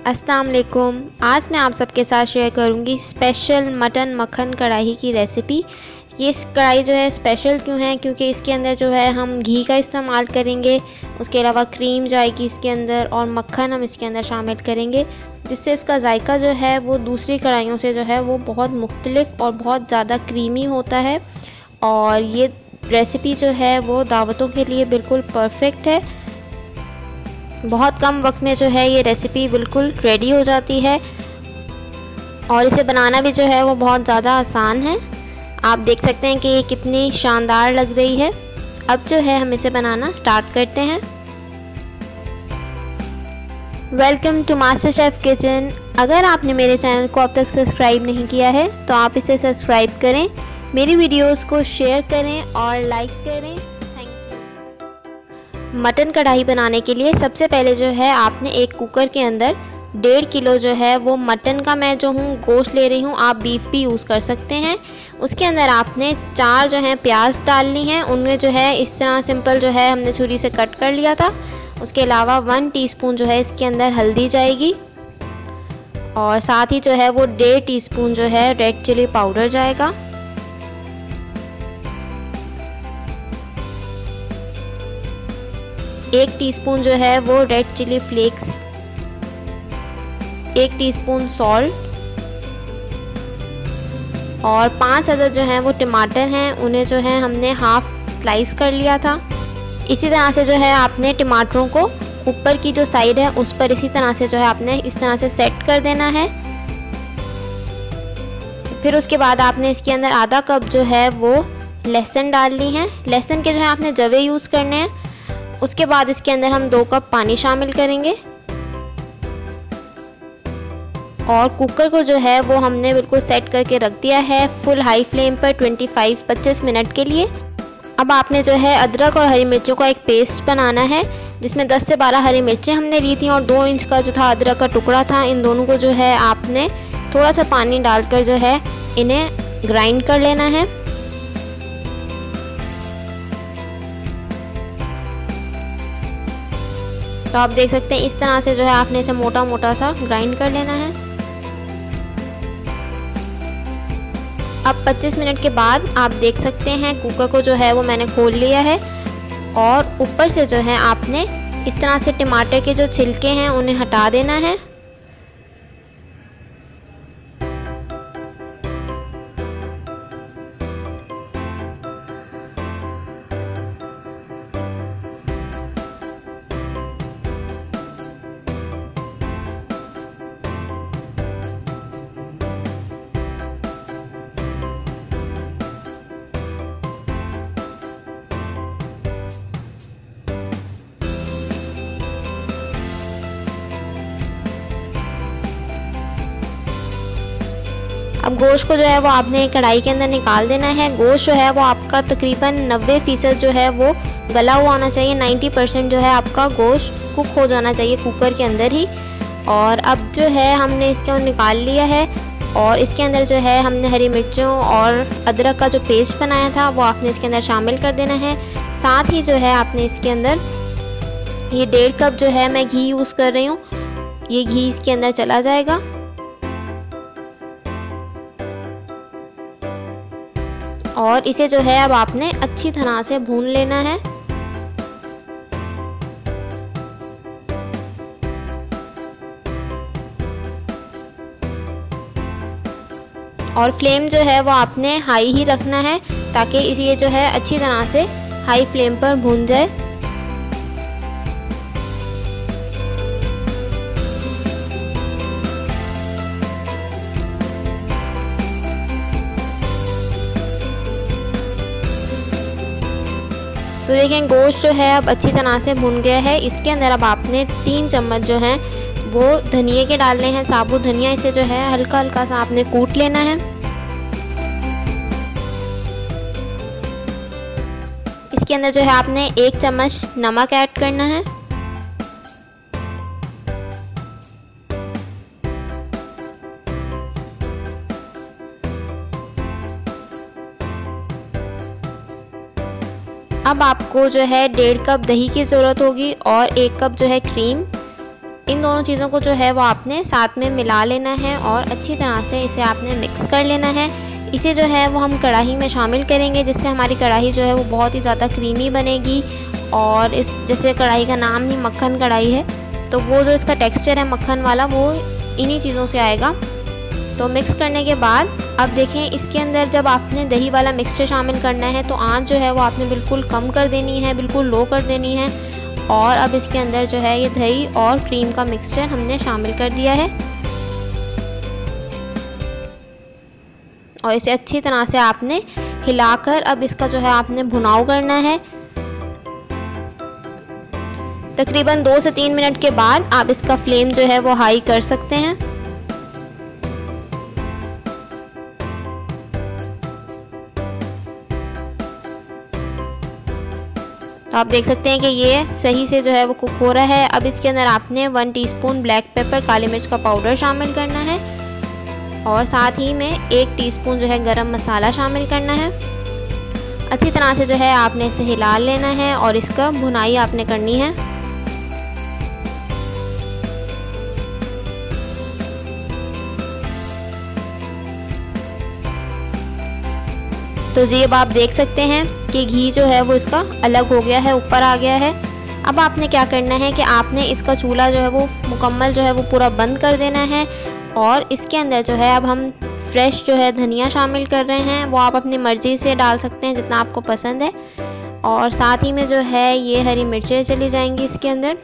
अस्सलाम वालेकुम। आज मैं आप सबके साथ शेयर करूंगी स्पेशल मटन मक्खन कढ़ाई की रेसिपी। ये कढ़ाई जो है स्पेशल क्यों है, क्योंकि इसके अंदर जो है हम घी का इस्तेमाल करेंगे, उसके अलावा क्रीम जाएगी इसके अंदर और मक्खन हम इसके अंदर शामिल करेंगे, जिससे इसका जायका जो है वो दूसरी कढ़ाइयों से जो है वो बहुत मुख्तलिफ और बहुत ज़्यादा क्रीमी होता है। और ये रेसिपी जो है वो दावतों के लिए बिल्कुल परफेक्ट है। बहुत कम वक्त में जो है ये रेसिपी बिल्कुल रेडी हो जाती है और इसे बनाना भी जो है वो बहुत ज़्यादा आसान है। आप देख सकते हैं कि ये कितनी शानदार लग रही है। अब जो है हम इसे बनाना स्टार्ट करते हैं। Welcome to master chef kitchen. अगर आपने मेरे चैनल को अब तक सब्सक्राइब नहीं किया है तो आप इसे सब्सक्राइब करें, मेरी वीडियोस को शेयर करें और लाइक करें। मटन कढ़ाई बनाने के लिए सबसे पहले जो है आपने एक कुकर के अंदर 1.5 किलो जो है वो मटन का मैं जो हूँ गोश्त ले रही हूँ, आप बीफ भी यूज़ कर सकते हैं। उसके अंदर आपने 4 जो है प्याज डालनी है, उनमें जो है इस तरह सिंपल जो है हमने छुरी से कट कर लिया था। उसके अलावा 1 टीस्पून जो है इसके अंदर हल्दी जाएगी और साथ ही जो है वो 1.5 टीस्पून जो है रेड चिली पाउडर जाएगा। एक टीस्पून जो है वो red chilli flakes, 1 teaspoon salt और 5 अदद जो है वो टमाटर हैं, उन्हें जो है हमने हाफ स्लाइस कर लिया था। इसी तरह से जो है आपने टमाटरों को ऊपर की जो साइड है उस पर इसी तरह से जो है आपने इस तरह से सेट कर देना है। फिर उसके बाद आपने इसके अंदर आधा कप जो है वो लहसुन डालनी है। लहसुन के जो है आपने जवे यूज़ करने हैं। उसके बाद इसके अंदर हम 2 कप पानी शामिल करेंगे और कुकर को जो है वो हमने बिल्कुल सेट करके रख दिया है फुल हाई फ्लेम पर 25 मिनट के लिए। अब आपने जो है अदरक और हरी मिर्चों का एक पेस्ट बनाना है, जिसमें 10 से 12 हरी मिर्चें हमने ली थी और 2 इंच का जो था अदरक का टुकड़ा था। इन दोनों को जो है आपने थोड़ा सा पानी डालकर जो है इन्हें ग्राइंड कर लेना है। तो आप देख सकते हैं इस तरह से जो है आपने इसे मोटा मोटा सा ग्राइंड कर लेना है। अब 25 मिनट के बाद आप देख सकते हैं कुकर को जो है वो मैंने खोल लिया है और ऊपर से जो है आपने इस तरह से टमाटर के जो छिलके हैं उन्हें हटा देना है। अब गोश्त को जो है वो आपने कढ़ाई के अंदर निकाल देना है। गोश्त जो है वो आपका तकरीबन 90% जो है वो गला हुआ होना चाहिए। 90% जो है आपका गोश्त कुक हो जाना चाहिए कुकर के अंदर ही। और अब जो है हमने इसको निकाल लिया है और इसके अंदर जो है हमने हरी मिर्चों और अदरक का जो पेस्ट बनाया था वो आपने इसके अंदर शामिल कर देना है। साथ ही जो है आपने इसके अंदर ये 1.5 कप जो है मैं घी यूज़ कर रही हूँ, ये घी इसके अंदर चला जाएगा। और इसे जो है अब आपने अच्छी तरह से भून लेना है। और फ्लेम जो है वो आपने हाई ही रखना है ताकि इसे जो है अच्छी तरह से हाई फ्लेम पर भून जाए। तो देखें गोश्त जो है अब अच्छी तरह से भुन गया है। इसके अंदर अब आपने 3 चम्मच जो हैं वो धनिए के डालने हैं, साबुत धनिया। इसे जो है हल्का हल्का सा आपने कूट लेना है। इसके अंदर जो है आपने 1 चम्मच नमक ऐड करना है। अब आपको जो है 1.5 कप दही की ज़रूरत होगी और 1 कप जो है क्रीम। इन दोनों चीज़ों को जो है वो आपने साथ में मिला लेना है और अच्छी तरह से इसे आपने मिक्स कर लेना है। इसे जो है वो हम कढ़ाई में शामिल करेंगे, जिससे हमारी कढ़ाई जो है वो बहुत ही ज़्यादा क्रीमी बनेगी। और इस जैसे कढ़ाई का नाम ही मक्खन कढ़ाई है, तो वो जो इसका टेक्सचर है मक्खन वाला वो इन्हीं चीज़ों से आएगा। तो मिक्स करने के बाद अब देखें, इसके अंदर जब आपने दही वाला मिक्सचर शामिल करना है तो आंच जो है वो आपने बिल्कुल कम कर देनी है, बिल्कुल लो कर देनी है। और अब इसके अंदर जो है ये दही और क्रीम का मिक्सचर हमने शामिल कर दिया है और इसे अच्छी तरह से आपने हिलाकर अब इसका जो है आपने भुनाव करना है। तकरीबन 2 से 3 मिनट के बाद आप इसका फ्लेम जो है वो हाई कर सकते हैं। तो आप देख सकते हैं कि ये सही से जो है वो कुक हो रहा है। अब इसके अंदर आपने 1 टीस्पून ब्लैक पेपर काली मिर्च का पाउडर शामिल करना है और साथ ही में 1 टीस्पून जो है गरम मसाला शामिल करना है। अच्छी तरह से जो है आपने इसे हिला लेना है और इसका भुनाई आपने करनी है। तो जी अब आप देख सकते हैं कि घी जो है वो इसका अलग हो गया है, ऊपर आ गया है। अब आपने क्या करना है कि आपने इसका चूल्हा जो है वो मुकम्मल जो है वो पूरा बंद कर देना है और इसके अंदर जो है अब हम फ्रेश जो है धनिया शामिल कर रहे हैं। वो आप अपनी मर्ज़ी से डाल सकते हैं जितना आपको पसंद है। और साथ ही में जो है ये हरी मिर्चें चली जाएंगी इसके अंदर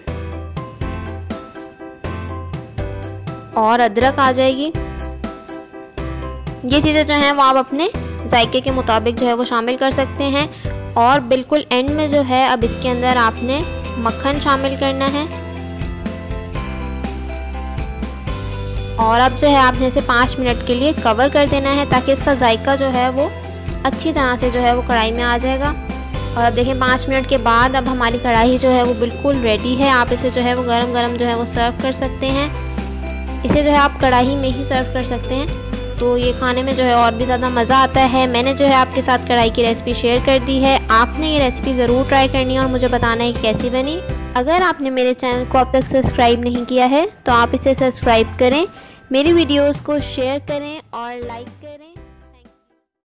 और अदरक आ जाएगी। ये चीज़ें जो हैं वो आप अपने जायके के मुताबिक जो है वो शामिल कर सकते हैं। और बिल्कुल एंड में जो है अब इसके अंदर आपने मक्खन शामिल करना है और अब जो है आपने इसे 5 मिनट के लिए कवर कर देना है ताकि इसका जायका जो है वो अच्छी तरह से जो है वो कढ़ाई में आ जाएगा। और अब देखें 5 मिनट के बाद अब हमारी कढ़ाई जो है वो बिल्कुल रेडी है। आप इसे जो है वो गरम गरम जो है वो सर्व कर सकते हैं। इसे जो है आप कढ़ाई में ही सर्व कर सकते हैं, तो ये खाने में जो है और भी ज़्यादा मज़ा आता है। मैंने जो है आपके साथ कढ़ाई की रेसिपी शेयर कर दी है। आपने ये रेसिपी ज़रूर ट्राई करनी है और मुझे बताना है कि कैसी बनी। अगर आपने मेरे चैनल को अब तक सब्सक्राइब नहीं किया है तो आप इसे सब्सक्राइब करें, मेरी वीडियोस को शेयर करें और लाइक करें।